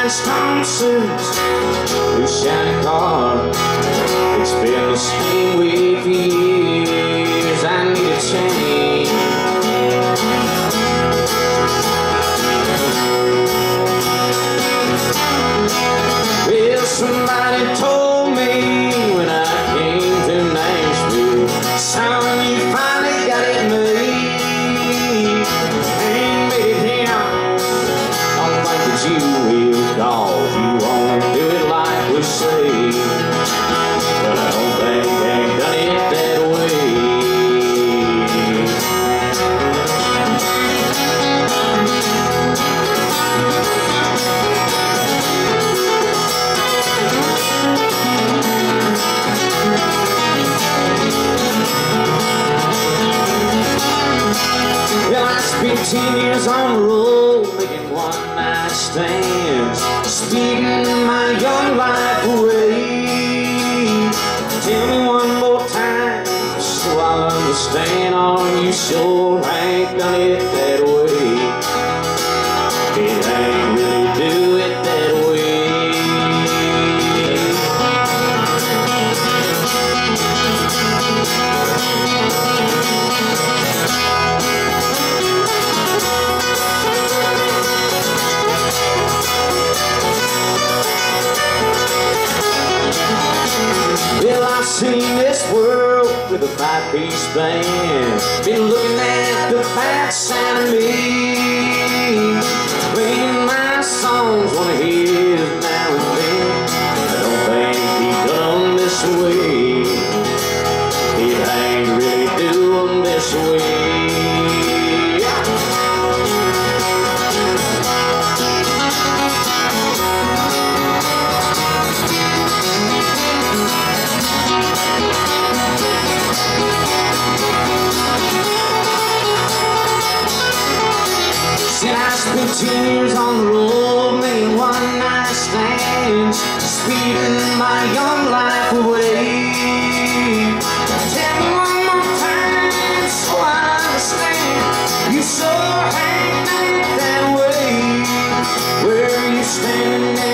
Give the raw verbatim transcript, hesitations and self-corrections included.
rhinestone suits, new shiny car. It's been the same way for years. I need a change. Well, somebody told me when I came to Nashville, son, you finally got it made. Ain't made it here. Don't think that you will, cause you won't do it like we say. But I don't think they done it that way. Well, I spent ten years on the road, making one night stands, speeding my young life away. Tell me one more time, so I'll understand. Are you sure I ain't done it that way? It ain't really do it that way. Well, I've seen this world with a five-piece band, been looking at the backside of me, playing my songs, wanna hear it now and then. I don't think he done this way. It ain't really doing this way. Said I spent ten years on the road, making one night stands, speeding my young life away. Tell me one more time, so I understand. You sure ain't done it that way. Where are you standing?